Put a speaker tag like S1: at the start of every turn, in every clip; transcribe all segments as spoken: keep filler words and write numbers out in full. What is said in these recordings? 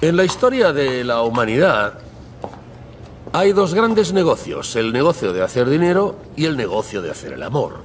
S1: En la historia de la humanidad hay dos grandes negocios, el negocio de hacer dinero y el negocio de hacer el amor.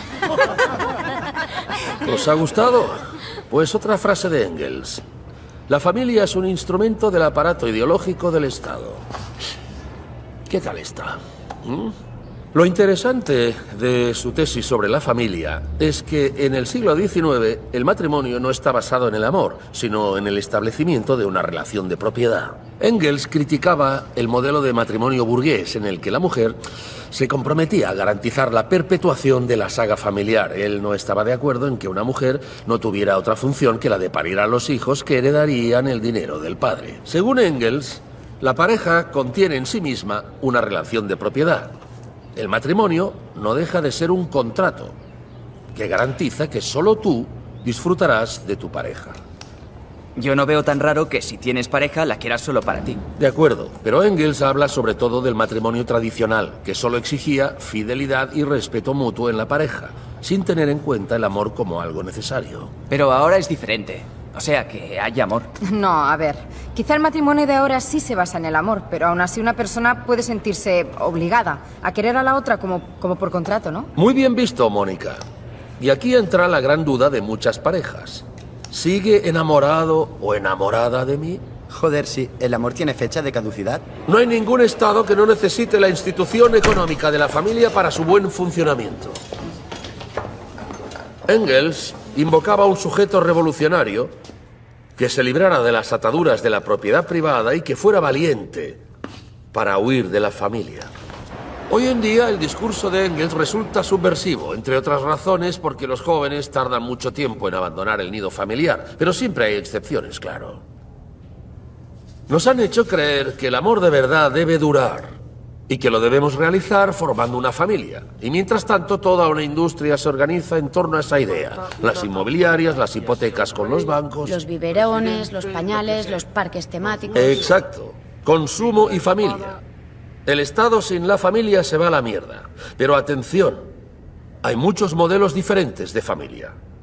S1: ¿Os ha gustado? Pues otra frase de Engels. La familia es un instrumento del aparato ideológico del Estado. ¿Qué tal está? ¿Mm? Lo interesante de su tesis sobre la familia es que en el siglo diecinueve el matrimonio no está basado en el amor, sino en el establecimiento de una relación de propiedad. Engels criticaba el modelo de matrimonio burgués en el que la mujer se comprometía a garantizar la perpetuación de la saga familiar. Él no estaba de acuerdo en que una mujer no tuviera otra función que la de parir a los hijos que heredarían el dinero del padre. Según Engels, la pareja contiene en sí misma una relación de propiedad. El matrimonio no deja de ser un contrato que garantiza que solo tú disfrutarás de tu pareja.
S2: Yo no veo tan raro que si tienes pareja la quieras solo para ti.
S1: De acuerdo, pero Engels habla sobre todo del matrimonio tradicional, que solo exigía fidelidad y respeto mutuo en la pareja, sin tener en cuenta el amor como algo necesario.
S2: Pero ahora es diferente. O sea, que hay amor.
S3: No, a ver. Quizá el matrimonio de ahora sí se basa en el amor, pero aún así una persona puede sentirse obligada a querer a la otra como, como por contrato, ¿no?
S1: Muy bien visto, Mónica. Y aquí entra la gran duda de muchas parejas. ¿Sigue enamorado o enamorada de mí?
S4: Joder, sí. ¿El amor tiene fecha de caducidad?
S1: No hay ningún Estado que no necesite la institución económica de la familia para su buen funcionamiento. Engels invocaba a un sujeto revolucionario que se librara de las ataduras de la propiedad privada y que fuera valiente para huir de la familia. Hoy en día el discurso de Engels resulta subversivo, entre otras razones porque los jóvenes tardan mucho tiempo en abandonar el nido familiar, pero siempre hay excepciones, claro. Nos han hecho creer que el amor de verdad debe durar y que lo debemos realizar formando una familia. Y mientras tanto, toda una industria se organiza en torno a esa idea. Las inmobiliarias, las hipotecas con los bancos...
S5: Los biberones, los pañales, los parques temáticos...
S1: Exacto. Consumo y familia. El Estado sin la familia se va a la mierda. Pero atención, hay muchos modelos diferentes de familia.